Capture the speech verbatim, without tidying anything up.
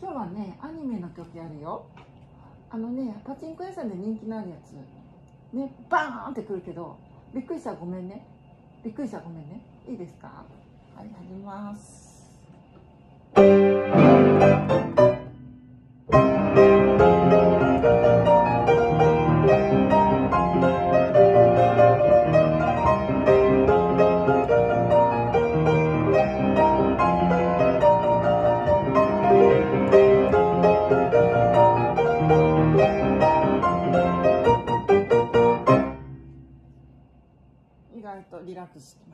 今日はねアニメの曲やるよ。あのねパチンコ屋さんで人気のあるやつね、バーンってくるけどびっくりしたらごめんね、びっくりしたらごめんね。いいですか？はい、始めます。意外とリラックスしてます。